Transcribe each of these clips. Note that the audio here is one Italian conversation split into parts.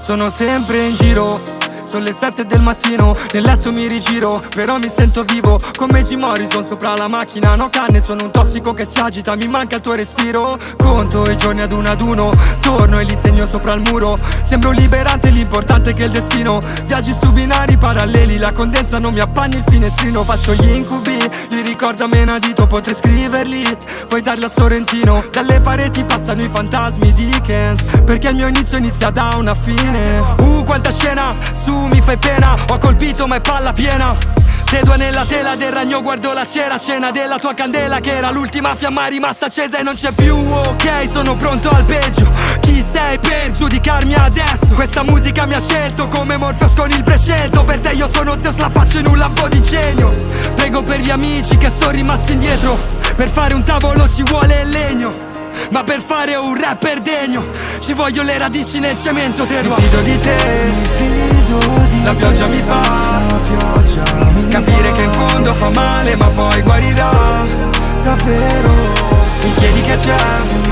Sono sempre in giro, sono le 7 del mattino, nel letto mi rigiro, però mi sento vivo come Jim Morrison sopra la macchina. No canne, sono un tossico che si agita, mi manca il tuo respiro. Conto i giorni ad uno, torno e li segno sopra il muro. Sembro liberante, l'importante è che il destino viaggi su binari paralleli, la condensa non mi appanni il finestrino. Faccio gli incubi, li ricordo a menadito, potrei scriverli, poi darli a Sorrentino. Dalle pareti passano i fantasmi di Dickens, perché il mio inizio inizia da una fine. Quanta scena, su mi fai pena, ho colpito ma è palla piena. Te due nella tela del ragno, guardo la cena della tua candela, che era l'ultima fiamma rimasta accesa e non c'è più. Ok, sono pronto al peggio, chi sei per giudicarmi adesso? Questa musica mi ha scelto come Morpheus con il prescelto. Per te io sono Zeus, la faccio in un lampo di genio. Prego per gli amici che sono rimasti indietro, per fare un tavolo ci vuole il legno, ma per fare un rapper degno ci voglio le radici nel cemento. Mi fido di te, la pioggia mi fa capire che in fondo fa male ma poi guarirà. Davvero mi chiedi che c'è,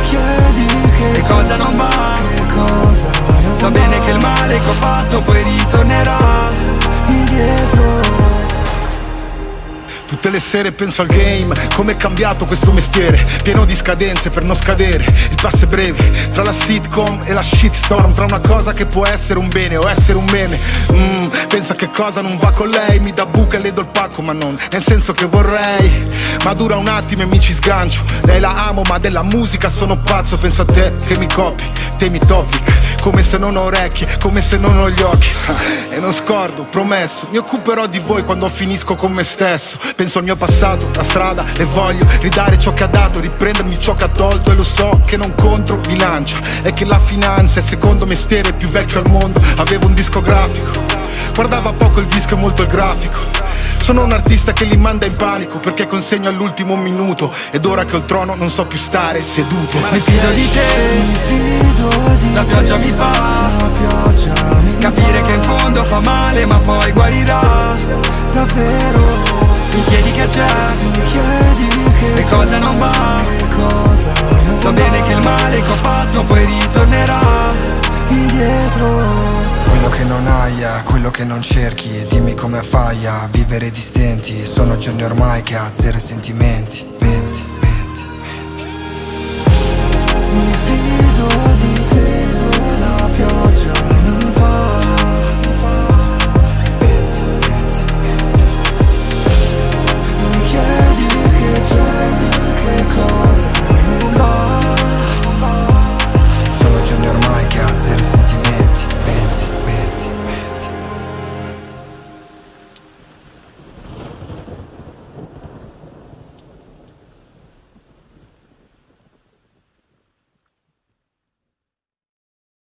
che cosa non va, so bene che il male che ho fatto poi ritornerà indietro. Tutte le sere penso al game, come è cambiato questo mestiere, pieno di scadenze per non scadere. Il passo è breve, tra la sitcom e la shitstorm, tra una cosa che può essere un bene o essere un meme. Penso a che cosa non va con lei, mi dà buca e le do il pacco, ma non nel senso che vorrei. Ma dura un attimo e mi ci sgancio, lei la amo ma della musica sono pazzo. Penso a te che mi copi, temi topic, come se non ho orecchie, come se non ho gli occhi. E non scordo, promesso, mi occuperò di voi quando finisco con me stesso. Penso al mio passato, la strada, e voglio ridare ciò che ha dato, riprendermi ciò che ha tolto. E lo so che non contro bilancia, è che la finanza è il secondo mestiere più vecchio al mondo. Avevo un discografico, guardava poco il disco e molto il grafico. Sono un artista che li manda in panico perché consegno all'ultimo minuto, ed ora che ho il trono non so più stare seduto. Mi fido di te, la pioggia mi fa capire che in fondo fa male ma poi guarirà. Davvero mi chiedi che c'è, che cosa non va, so bene che il male che ho fatto poi ritornerà indietro. Quello che non hai, quello che non cerchi, dimmi come fai a vivere di stenti. Sono giorni ormai che ha zero sentimenti, vedi?